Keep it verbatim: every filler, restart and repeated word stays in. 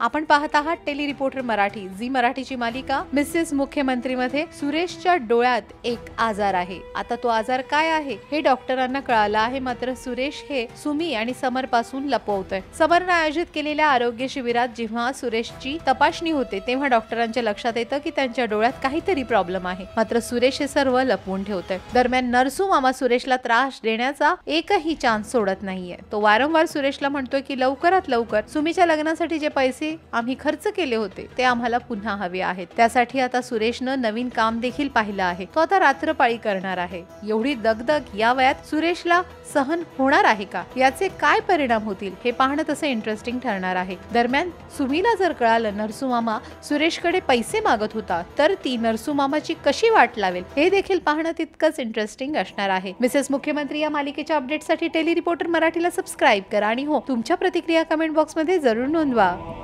आपण पाहत आहात टेली रिपोर्टर मराठी, झी मराठीची मालिका मिसेस मुख्यमंत्री मध्ये सुरेशच्या डोळ्यात एक आजार आहे। आता तो आजार काय आहे हे डॉक्टरांना कळालं आहे, मात्र सुरेश हे सुमी आणि समर पासून लपवतोय। समरने आयोजित केलेल्या आरोग्य शिबिरात जेव्हा सुरेशची तपासणी होते तेव्हा डॉक्टरांच्या लक्षात येतं की त्यांच्या डोळ्यात काहीतरी प्रॉब्लेम आहे, मात्र सुरेश हे सर्व लपवून ठेवतोय। दरम्यान नरसू मामा सुरेशला त्रास देण्याचा एकही चान्स सोडत नाहीये। तो वारंवार सुरेशला म्हणतोय की लवकरात लवकर सुमीच्या लग्नासाठी जे पैसे आम्ही खर्च केले होते ते आम्हाला पुन्हा हवे आहेत। त्यासाठी आता सुरेशनं नवीन काम देखील पाहिलं आहे। तो आता रात्रपाळी करणार आहे। एवढी दगदग या वयात सुरेशला सहन होणार आहे का, याचे काय परिणाम होतील हे पाहणं तसं इंटरेस्टिंग ठरणार आहे। दरम्यान सुमीला जर कळालं नरसू मामा सुरेशकडे पैसे मागत होता तर ती नरसू मामाची कशी वाट लावेल हे देखील पाहणं तितकंच इंटरेस्टिंग असणार आहे। मिसेस मुख्यमंत्री या मालिकेच्या अपडेटसाठी टेली रिपोर्टर मराठीला सबस्क्राईब करा आणि हो, तुमच्या प्रतिक्रिया कमेंट बॉक्स मध्ये जरूर नोंदवा।